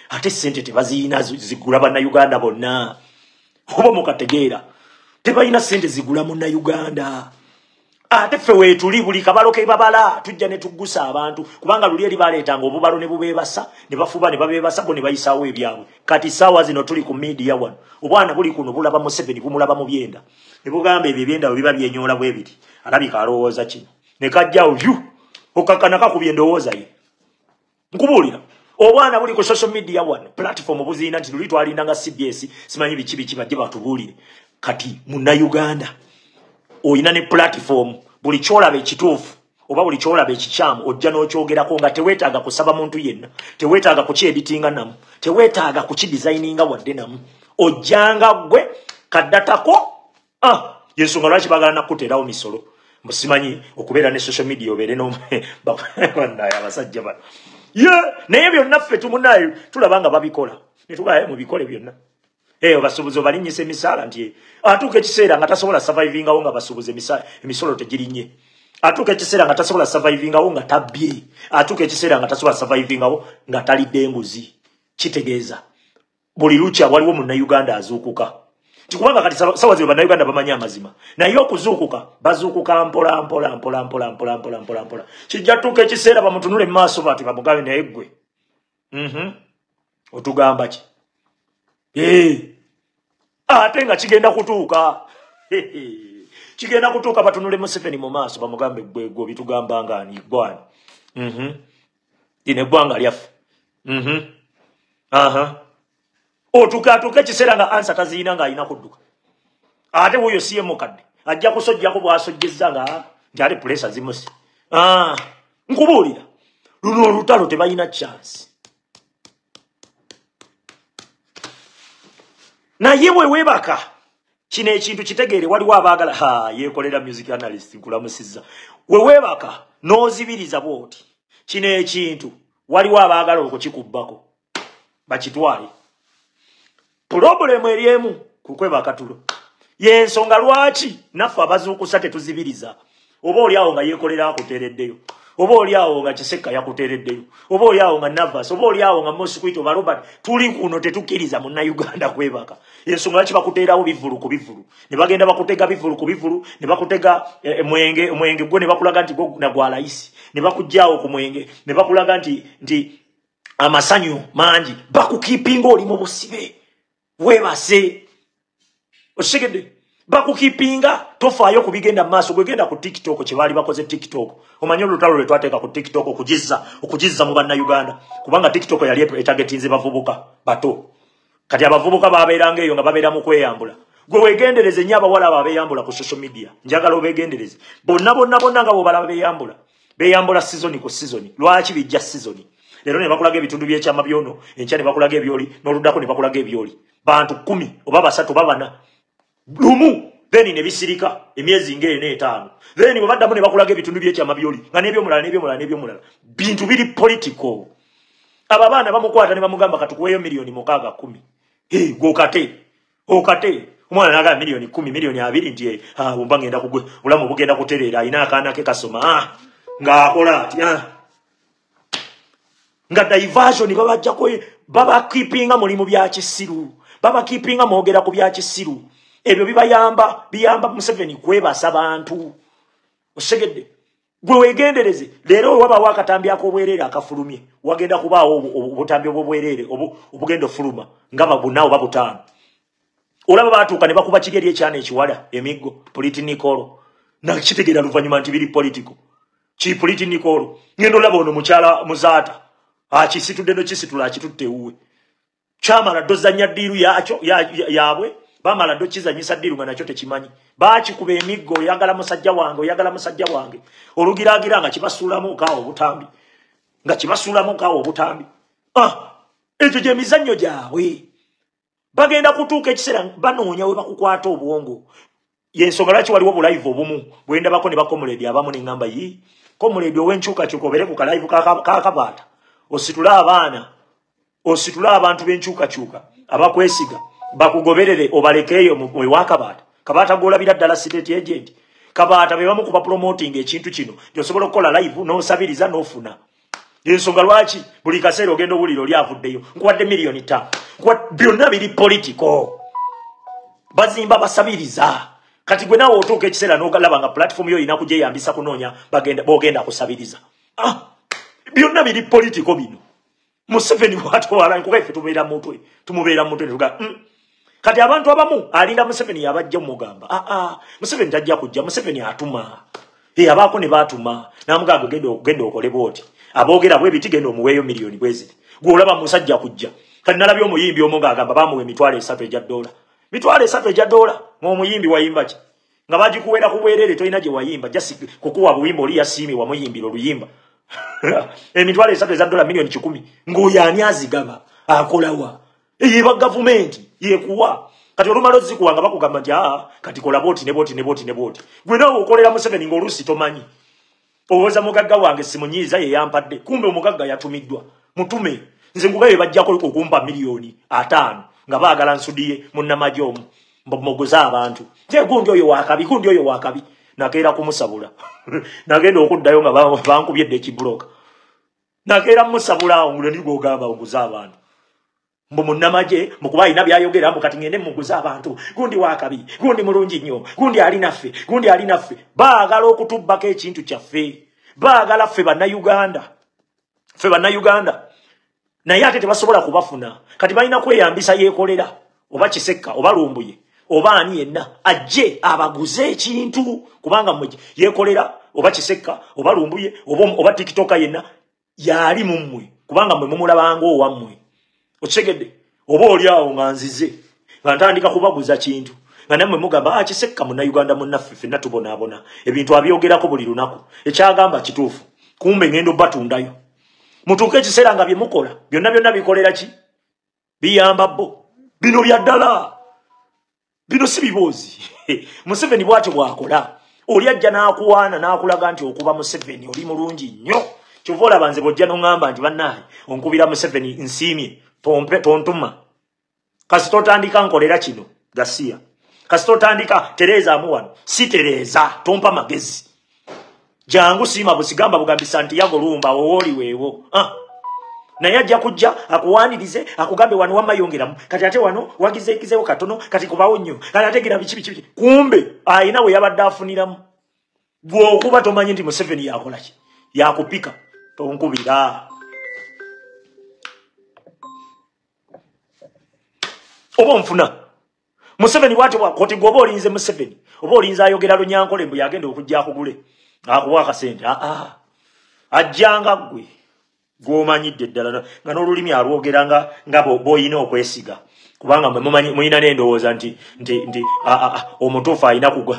ate sente tebaziina zigula bannayuganda bonna oba mukategeera tebalina sente zigula munnayuganda ate ffe weetuli buli kabalo ke babala tujja ne tuggusa abantu kubanga luli eri baleetanga obubalo ne bubeebasa ne bafuba ne babeebasa bo ne bayisaawo ebyabwe kati saawa zino tuli ku media wano obwana buli kuno bulaba mu Museveni bumulaba mu byenda ne bugamba ebyo ebyenda bwe biba byenyoola bwe biti alabika alowooza kino ne kajjawo yu okakana kakubye endowooza ye nkubuulira obwana buli ku social media wano platform buziina nti luli twalinda nga C B S simanyi biki biki bajje batubuulire kati munnayuganda oyina ne platform buli kyolaba ekituufu oba buli kyolaba ekikyamu ojja n'okyogerako nga teweetaaga kusaba muntu yenna teweetaaga kukyeditinga namu teweetaaga kukidesigninga wadde namu ojjanga gwe kaddatako ah yensonga lwaki baagala nakuteerawo misolo musimanyi okubeera ne social media obeere nobannaye abasajja bano ye naye byonna ffe tumunayo tulaba nga babikola ne tugaye mu bikole byonna eyo basubuzi obalinyisa emisaala nti atuuka ekiseera nga tasobola survivingawo nga basubuzi emisolo tegirinnye atuuka ekiseera nga tasobola survivingawo nga tabbye atuuka ekiseera nga tasobola survivingawo nga talidde enguzi kitegeeza buli lukya waliwo munnayuganda azuukuka tikubanga kati sawa zino bannayuganda bamanyi amazima naye okuzuukuka bazuukuka mpola mpola mpola mpola mpola mpola mpola mpola kijja tuuka ekiseera bamutunule mu maaso bati bamugabe naye ggwe mhm otugamba ki eh ate nga kigenda kutuuka kigenda kutuuka batunule Museveni mu maaso bamugambe ggwe ggwe bitugamba ngani gwani mhm ine gwanga lyafu mhm aha otukatuka ekiseera nga ansa taziina nga alina kudduka ate wuyo siye mukadde ajja kusojjako bwasojjezza nga njali pressure zimusi ah nkubuulira luno olutalo tebalina chance naye bwe weebaka kino ekintu kitegeere waliwo abaagala ha yeekolera music analyst nkulamusizza we weebaka n'ozibiriza bwoti kino ekintu waliwo abaagala okukikubbako bakitwale pulobulemu eri emu kukwebaka tulo yensonga lwaki naffe abazuukusa tetuzibiriza oba oli awo nga yeekolera akuteereddeyo oba oli awo nga Kisekka yakuteereddeyo oba oli awo nga Navas oba oli awo nga Mosquito ba Robert tuli kuno tetukkiriza munnayuganda kwebaka yensonga lwaki bakuteerawo bivulu ku bivulu ne bagenda bakutega bivulu ku bivulu ne bakutega e, mwenge mwenge gwe ne bakulaga nti go nagwa layisi ne bakujjaawo ku mwenge ne bakulaga nti nti amasanyu mangi bakukipinga oli mu busibe webase oshigede bakukipinga tofaayo kubigenda maaso gwegenda ku TikTok kibali bakoze TikTok omanyo lutalo lwe twateeka ku TikTok okujizza okujizza mu bannayuganda kubanga TikTok yali etagetinze bavubuka bato kati abavubuka babeeranga eyo nga babeera mu kweyambula gwe wegendereze nnyo abawala babeeyambula ku social media njagala obegendereze bonna bonna bonna nga bobala beeyambula beeyambula season ku season lwaki bijja season lero ne bakulaga ebitundu by'ekyama byono enkya ne bakulaga ebyoli n'oluddako ne bakulaga ebyoli bantu kumi oba basatu babana lumu then ne bisirika emyezi ng'ena etaano then bwe baddamu ne bakulaga ebitundu by'ekyama byoli nga n'ebyomulala n'ebyomulala n'ebyomulala bintu biri political aba baana bamukwata ne bamugamba katukuweeyo miliyoni mukaaga kumi hey, gwokate okate omwana naga miliyoni kumi miliyoni abiri nti ah, bumba ngenda kugwe bulamu bugenda kutereera alina akaana ke kasoma ah, ng'akola ati ah. nga diversion babajjako baba keepinga mulimu bya kisiru baba keepinga mwogera ku bya kisiru ebyo bibayamba biyamba Museveni kwebasa abantu osegedde gwe wegendereze lero waba wakatambyako obwerere akafulumye wagenda kubaawo obutambi obwerere obugendo fuluma ngaba bunawo babutaano olaba batuuka ne bakuba kigeri ekyana ekiwala emiggo politinikolo na kitegera luvanyuma nti biri political ki politinikolo ngendo laba ono mukyala muzaata akisitudde no kisitula akitutte uwe chamala dozanya diru yacho yabwe ya, ya bamala do kizanyisa diru nga nakyo tekimanyi baaki kuba emiggo yagala musajja wange yagala musajja wange olugiragira nga kibasulamu kaawo obutambi nga kibasulamu kaawo obutambi ah ekyo gye mizannyo gyabwe bagenda kutuuka ekiseera banoonya we bakukwata obwongo yensonga lwaki waliwo bulive obumu bwenda bako ne bakomuledi abamu ne ngamba yi komuledi owenkyukakyuka obere ku kalive kakabaata ositula abaana ositula abantu b'enkyukakyuka abakwesiga bakugoberere obalekeeyo mu wakabaata kabaata golabira ddala state agent kabaata be bamu kuba promoting ekintu kino gyosobola okukola live n'osabiriza n'ofuna Yensonga lwaki buli kaseera ogenda obuliro lyavuddeyo nkuwadde miliyoni ttaano byonna biri political bazimba basabiriza kati gwe nawe otuuka ekiseera n'ogalaba nga platform yo ina kujeyambisa kunoonya bagenda bogenda kusabiriza ah byonna biri political bino Museveni bwatwala nkuba ife tubeera mutwe tumubeera mutwe tuga mm. Kati abantu abamu alinda Museveni yabajja mugamba ah ah Museveni tajja kujja Museveni atuma eh abako ne batuma namugaga gendo gendo okole boti abogera bwe bitigendo muweyo miliyoni bwezi gwolaba musajja kujja kati nalabyo omuyimbi omonga agamba bamuwe emitwalo esatu ejja dola mitwalo esatu ejja dola mu muyimbi wayimba ki nga baji kuwera kubwerere toina je wayimba just kukuwa buwimbo oli yasimi wa muyimbiro luyimba emitwalo esatu ejja dola milioni kikumi ngoyani azigaba akolawa eyiba government yekuwa kati olumalo zikuwanga bakugamba nti ah kati kola boti ne boti ne boti ne boti gwe nawe okolera Museveni ngolusi tomanyi owoza mugagga wange simunyiza ye yampadde kumbe omugagga yatumiddwa mutume nze ngugaye bajjako okumpa miliyoni atano nga baagala nsudiye munnamajomu mbogoza abantu je gundi oyo wakabi gundi oyo wakabi nakeera kumusabula nagenda okuddayo nga bankubyedde ekibloka nakeera musabula nguleni gogamba oguza abantu mbo munnamaje mukuba ina byayogera mbo kati ngende muguza abantu gundi wakabi gundi mulungi nnyo gundi ali naffe gundi ali naffe baagala okutubbako ekintu kyaffe baagala ffe banna Uganda ffe banna Uganda naye ate tebasobola kubafuna kati balina kweyambisa yeekolera oba Kisekka oba Lumbuye oba ani yenna ajje abaguze ekintu kubanga mweje yeekolera oba Kisekka oba Lumbuye oba oba TikToker yenna yali mummwe kubanga mwe mumulabanga owammwe ochegedde oba oli awo nganzize nga ntandika kubaguza kintu nga namwe mugamba ah Kisekka munna Uganda munnaffe fenna tubonaabona ebintu abyogerako buli lunaku ekyagamba kituufu kumbe ngendo batundayo mutuuke ekiseera nga bye mukola byonna byonna bikolera ki biyamba bo bino bya ddala bino si biboozi Museveni bw'atyo bw'akola oli ajja n'akuwaana n'akulaga nti okuba Museveni oli mulungi nnyo kyova olaba nze bw'ojja n'oŋŋamba nti bannaaye onkubira Museveni nsiimye tompe tontuma kasi totandika nkolera kino Gasiya kasi totandika Tereza amuwano si Tereza tompa magezi jangu sima busigamba bugambisa nti yago lumba owoli weewo ah naye ajja kujja akuwanirize akugambe wano wamayongeramu kati ate wano wagize ikizewo katono kati kubawo nnyo kati ate gira bichi bichi kumbe ayina we yabadde afuniramu bw'okuba tomanyi nti Museveni yakola ki yakupika tonkubira oba nfuna Museveni wati wakoti gwoba olinze Museveni oba olinze ayogera Lunyankole mbu yagenda okujja akugule akuwa akasente ah ah ajjanga gwe gw'omanyidde ddala nga n'olulimi alwogera nga nga boyina okwesiga kubanga mwe mumanyi muyina n'endowooza nti nti nti omutuufu ayina kugwa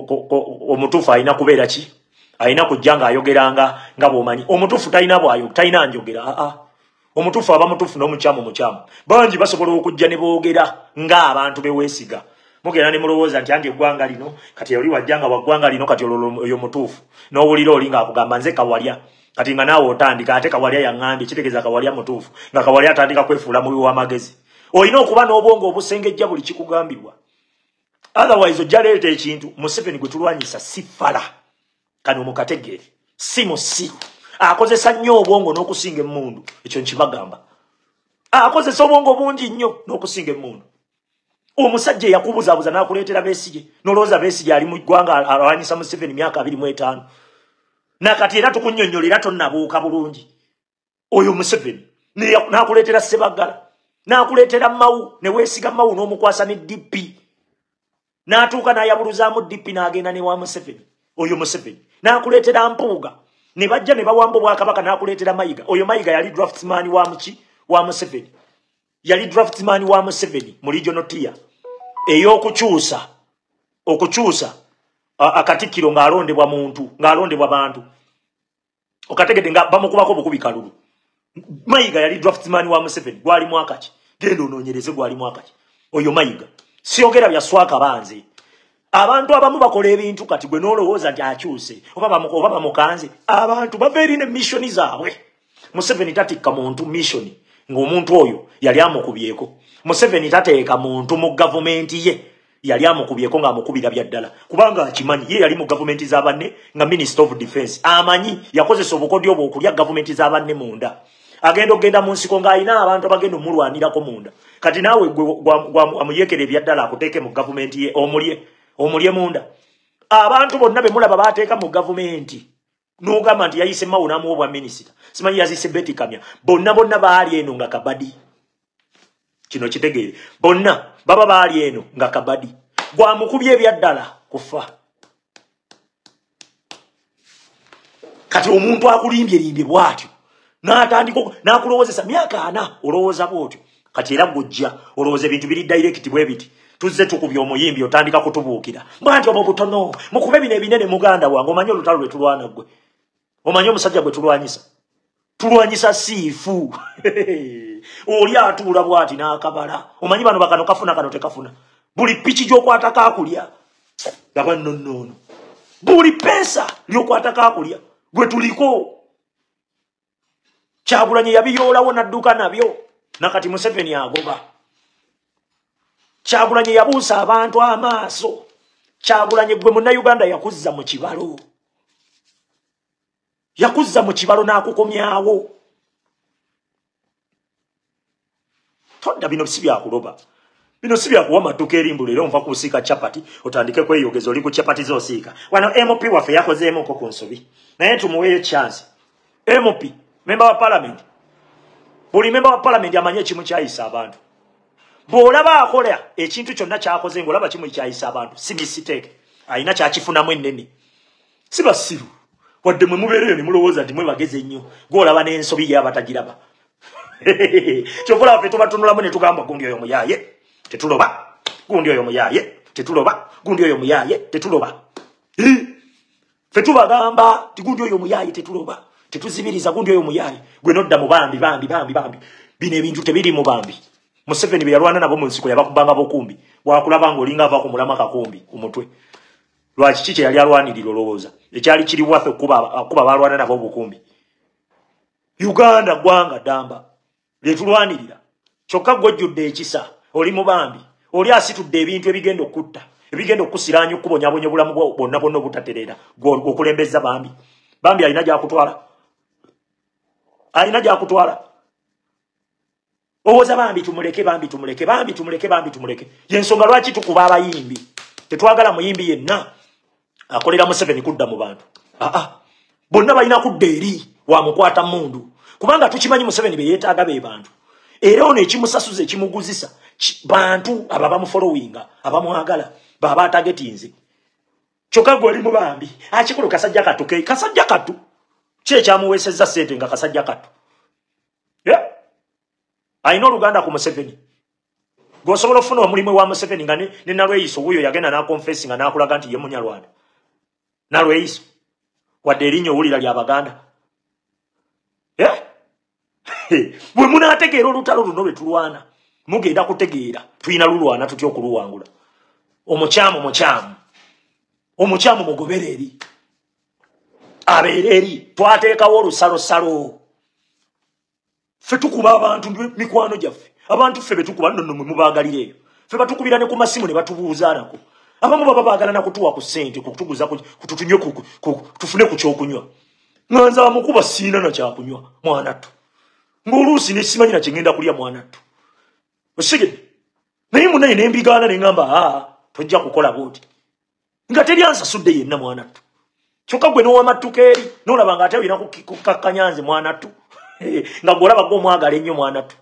omutuufu ayina kubeera ki ayina kujja ng'ayogeranga nga bw'omanyi omutuufu talina bwayo talina njogera ah ah omutuufu aba mutuufu n'omukyamu mukyamu bangi basobola okujja ne boogera ng'abantu beweesiga mugenda ne mulowooza nti anti eggwanga lino kati oli wajjanga waggwanga lino kati oyo mutuufu n'owulira oli ng'akugamba nze Kawalya kati nga naawe otandika ate Kawalya yaŋŋambye kitegeeza Kawalya mutuufu nga Kawalya atandika kwefuula mubi w'amagezi olina okuba n'obwongo obusengejja buli kikugambibwa otherwise ojja leeta ekintu Museveni gwe tulwanyisa si fala kano mukategeere si musiru akozesa nnyo obwongo n'okusinga emmundu ekyo nkibagamba akozesa obwongo bungi nnyo n'okusinga emmundu omusajja yakubuzaabuza n'akuleetera Besigye n'olowooza Besigye ali mu ggwanga alwanyisa Museveni myaka abiri mu etaano nakati era tukunnyonnyolera tonnabuuka bulungi oyo Museveni n'akuleetera Ssebaggala n'akuleetera Mawu ne weesiga Mawu n'omukwasa ne D P n'atuuka n'ayabuluzaamu D P n'agenda ne wa Museveni oyo Museveni n'akuleetera Mpuuga ne bajja ne bawamba Obwakabaka n'akuleetera Mayiga oyo Mayiga yali draftsman wa muki wa Museveni yali draftsman wa Museveni mu regional tier ey'okukyusa okukyusa akatikiro ng'alondebwa muntu ng'alondebwa bantu okategedde nga bamukubako bukubi kalulu Mayiga yali draftsman wa Museveni gwali mwaka ki genda onoonyereze gwali mwaka ki oyo Mayiga siyogera byaswaka banze abantu abamu bakola ebintu kati gwe n'olowooza nti akyuse oba bamukanze abantu bava eri ne missioni zaabwe Museveni tatikka muntu missioni ng'omuntu oyo yali amukubyeko Museveni tateeka muntu mu gavumenti ye yali amukubyeko nga amukubira byaddala kubanga akimanyi ye yali mu government z'abanne nga Minister of Defense amanyi yakozesa obukodyo obwo okulya government z'abanne munda agenda ogenda mu nsiko ng'alina abantu abagenda omulwanirako munda kati naawe amuyekere ebyaddala akuteeke mu government ye omulye omulye munda abantu bonna be mulaba baateeka mu government n'ogamba nti yayise mawo n'amuwa obwa minisita simanyi yazise Betty Kamya bonna bonna baali eno nga kabadi kino kitegeere bonna baba baali eno nga kabadi gwamukubye ebyaddala kufa kati omuntu akulimbye limbye bwatyo n'atandika n'akulowoozesa myaka ana olowooza bwotyo kati era gujja olowooza ebintu biri direct bwe biti tuzze tukubye omuyimbi otandika kutubuukira mbanti obo butono mukube bino ebinene muganda wange omanyi olutalo lwe tulwana gwe omanyi omusajja gwe tulwanyisa tulwanyisa siifu oli atuula bwati n'akabala omanyi bano bakano kafuna kano tekafuna buli piki gy'okwatako akulya laba nnonnoono buli pesa ly'okwatako akulya gwe tuliko Kyagulanyi yabiyoolawo n'adduka nabyo nakati Museveni agoba Kyagulanyi yabuusa abantu amaaso Kyagulanyi gwe munnayuganda yakuzza mu kibalo yakuzza mu kibalo n'akukomyawo tonda bino si byakuloba bino si byakuwa matuka erimbuliro nva kusiika chapati otandike kweyogeza oli ku chapati zosiika wano M P waffe yakozeemuko ku nsobi naye tumuweeyo chance M P member wa parliament buli member wa parliament amanye kimu kyayisa abantu bw'olaba akola ekintu kyonna kyakoze ng'olaba kimu kyayisa abantu si mistake ayina kyakifunamu ennene si basiru wadde mwe mubeereyo ne mulowooza nti mwe bageze nnyo gw'olaba n'ensobi ye abatagiraba kyokola waffe tubatunulamu ne tugamba gundi oyo muyaaye tetuloba gundi oyo muyaaye tetuloba gundi oyo muyaaye tetuloba ffe tubagamba ti gundi oyo muyaaye tetuloba tetuzibiriza gundi oyo muyaaye gwe nodda mu bambi bambi bambi bambi bino ebintu tebiri mu bambi Museveni bye yalwana nabo mu nsiko yabakubanga bokumbi wakulaba ng'olinga ava ku mulama kakumbi ku mutwe lwaki kiki yali alwanirira olowooza ekyali kiri waffe kuba kuba balwana nabo bukumbi Uganda gwanga damba letulwanirira kyokka gwojjudde ekisa oli mu bambi oli asitudde ebintu ebigenda okutta ebigenda okusiraanya okubonyabonya obulamu bwonna bwonna obutatereera okulembeza bambi bambi alina gyakutwala alina gyakutwala owoza bambi tumuleke bambi tumuleke bambi tumuleke bambi tumuleke yensonga lwaki tukuba abayimbi tetwagala muyimbi yenna akolera Museveni kudda mu bantu aa bonna balina kudda eri wamukwata mundu kubanga tukimanyi Museveni be yeetaaga be bantu era ono ekimusasuza ekimuguzisa bantu ababa mu followinga abamwagala baba targetinze kyokka gwe oli mu bambi akikulu kasajja katu ke kasajja katu kye kyamuweesezza ssente nga kasajja katu yeah. Ayina oluganda ku Museveni gwosobola ofuna omulimu wa Museveni nga ne Nalweyiso wuyo yagenda n'akonfesi nga n'akulaga nti ye Munyarwanda Nalweyiso wadde erinnya owulira ly'Abaganda yeah? bwe munaategeera olutalo luno lwe tulwana mugenda kutegeera tulina lulwana tutya okuluwangula omukyamu mukyamu omukyamu mugobere eri abeere eri twateekawo olusalosalo ffe tukuba abantu mikwano gyaffe abantu ffe betukuba nno mwe mubaagalira eyo ffe batukubira ne ku masimu ne batubuuzaanako abamu baba baagala nakutuwa ku ssente kutuguza kututunye tufune ku kyokunywa nganza bamukuba siina na kyakunywa mwanattu ng'oluusi ne simanyi na kyengenda kulya mwanattu osigedde naye munaye ne mbigaana ne ngamba aa tojja kukola booti nga teri ansasudde yenna mwanattu kyokka gwe n'owamattuka eri n'olaba ng'ate olina kukakkanyanze mwanattu nga ng'olaba gw'omwagala ennyo mwanattu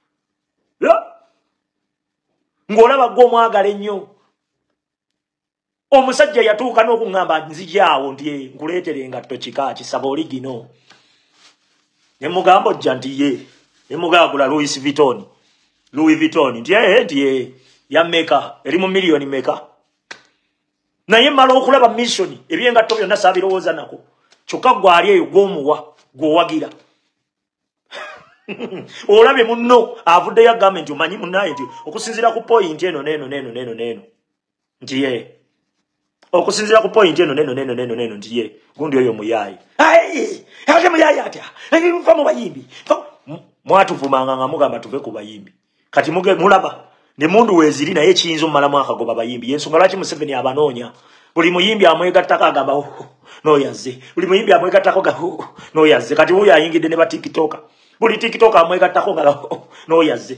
ng'olaba gw'omwagala ennyo omusajja yatuuka n'okuŋŋamba nzijaawo nti nkuleetere engatto kika kisaba oli gino ne mugamba ojja nti ye ne mugagula Louis Vuitton Louis Vuitton nti ee nti ye ya meka eri mu miliyoni meka naye mmala okulaba mission ebyengatto byonna saabirowooza nako kyokka gwali eyo gw'omuwa gw'owagira olabye munno avuddeyo agamba nti omanyi munnaye nti okusinziira ku point eno neno neno neno neno nti ye okusinziira ku point eno neno neno neno neno nti ye gundi oyo muyaayi ayi ate muyaayi atya nva mu bayimbi mwatuvumanga nga mugamba tuve ku bayimbi kati muge mulaba ne mundu weziri naye kiyinza omalamu akagoba bayimbi yensonga lwaki Museveni abanoonya buli muyimbi amwegattako agamba oh, no yazze buli muyimbi amwegattako ga oh, no yazze kati huyo ayingidde ne ba TikTok buli TikTok amwegattako ga oh, no yazze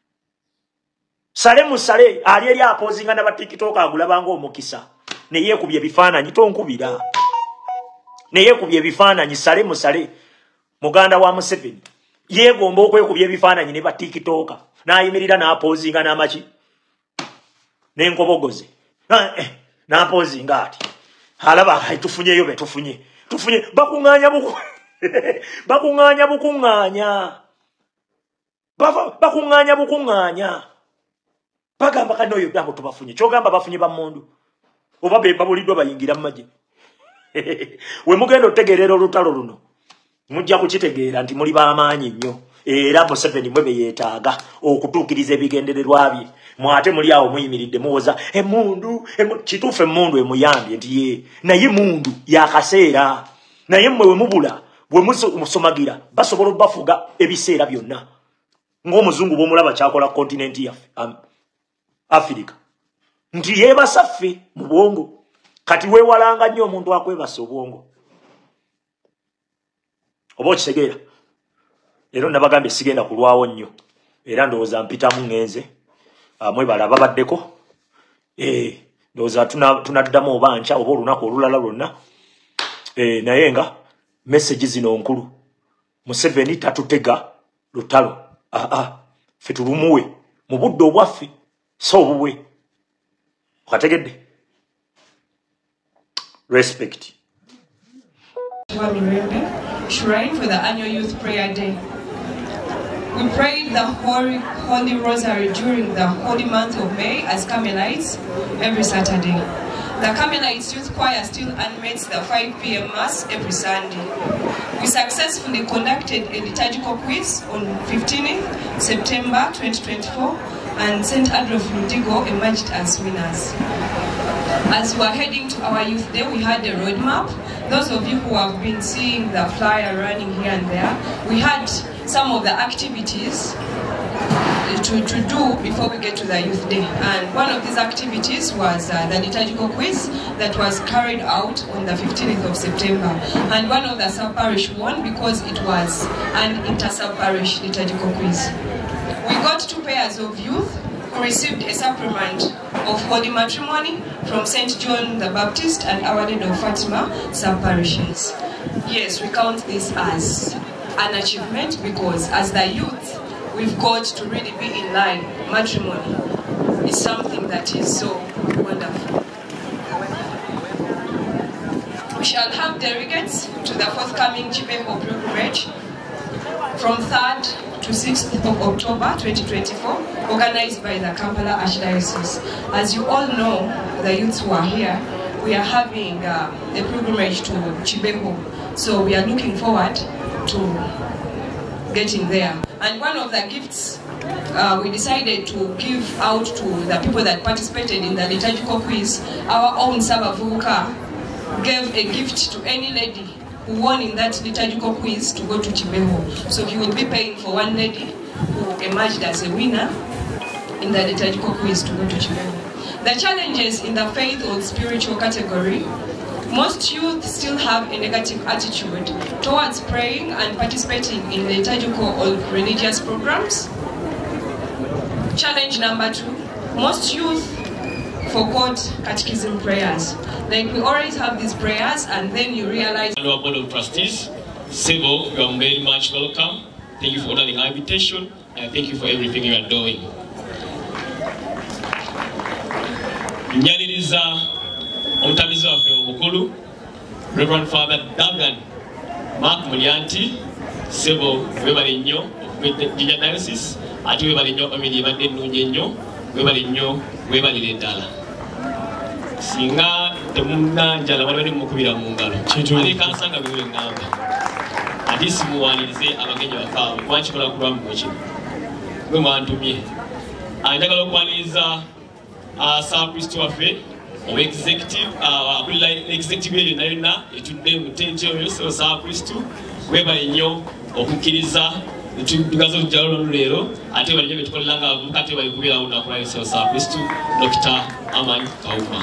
sale musale ali eri apozinga na ba TikTok agulabanga omukisa ne yekubye bifaananyi tonkubira ne yekubye bifaananyi sale musale muganda wa Museveni yegomba okwekubye bifaananyi ne ba TikTok nayimirira n'apozinga n'amaki n'enkobogoze na eh, n'apozinga ati alaba tufunyeyo be tufunye tufunye bakunganya buku bakunganya bukunganya bakunganya bukunganya bagamba kano yo bambo tubafunye kyogamba bafunye ba mundu oba be babulidwa bayingira maji we mugendo otegerera olutalo luno mujja kukitegeera nti muli bamaanyi nnyo era Museveni mwebe yeetaaga okutuukiriza ebigendererwa bye mwate muli awo muyimiridde muwoza emundu kituufu emundu emuyambye nti ye naye mundu yakaseera naye mmwe we mubula bwe musomagira basobola bafuga ebiseera byonna ng'omuzungu bw'omulaba kyakola kontinenti yaffe Afrika nti yebasaffe mu bwongo kati weewalanga nnyo omuntu akwebasa obwongo oba okitegeera leero nabagambye sigenda kulwawo nnyo era ndowooza mpitamu ngenze mwebala babaddeko eh ndowooza tunaddamu oba nkya oba olunaku olulala lwonna eh naye nga message zino nkulu Museveni tatutega lutalo ah ah ffe tulumuwe mu budde obwaffe so buwe okategedde respect Shrine for the annual youth prayer day. We prayed the Holy, Holy Rosary during the holy month of May as Carmelites every Saturday. The Carmelites Youth Choir still animates the five p m Mass every Sunday. We successfully conducted a liturgical quiz on fifteenth September twenty twenty-four and Saint Adolf Ludigo emerged as winners. As we are heading to our youth day, we had a roadmap. Those of you who have been seeing the flyer running here and there, we had some of the activities to, to do before we get to the youth day. And one of these activities was uh, the liturgical quiz that was carried out on the fifteenth of September. And one of the sub-parish won because it was an inter-sub-parish liturgical quiz. We got two pairs of youth who received a supplement of Holy Matrimony from Saint John the Baptist and Our Lady of Fatima sub-parishes. Yes, we count this as an achievement because as the youth, we've got to really be in line. Matrimony is something that is so wonderful. We shall have delegates to the forthcoming Chibeho pilgrimage from third to sixth of October twenty twenty-four, organized by the Kampala Archdiocese. As you all know, the youths who are here, we are having uh, a pilgrimage to Chibeho. So we are looking forward to getting there. And one of the gifts uh, we decided to give out to the people that participated in the liturgical quiz, our own Sabavuka gave a gift to any lady who won in that liturgical quiz to go to Chibeho. So he will be paying for one lady who emerged as a winner in the liturgical quiz to go to Chibeho. The challenges in the faith or spiritual category, most youth still have a negative attitude towards praying and participating in liturgical or religious programs. Challenge number two, most youth forgot catechism prayers. Like we always have these prayers and then you realize... Our board of trustees, Sebo, you are very much welcome. Thank you for honoring our invitation and thank you for everything you are doing. Nyaniriza omutabizi waffe omukulu Reverend Father Dagan Mark Mulyanti Sebo webale nnyo okuva diocese ate webale nnyo family ebadde ennungi ennyo webale nnyo webalire ddala singa temunanjala waliwo ne mukubira mu ngalo ate kansanga bwe ngamba ate simuwanirize abagenyi bafaawe kuba nkikola kulwamu kino gwe mwantumye njagala okwaniriza Saakristo waffe oba executive executive eyo yonna yonna etudde mu ttenti oyo so Saakristo webale nnyo okukkiriza tugazo jalo lero ate balije betukolanga mukate bayikubira una kwa Yesu sa Kristo Doctor Amani Kauma.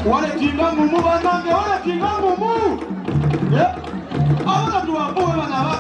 Mumu banange, wale kinga mumu. Yeah. Ahora tu apoyo na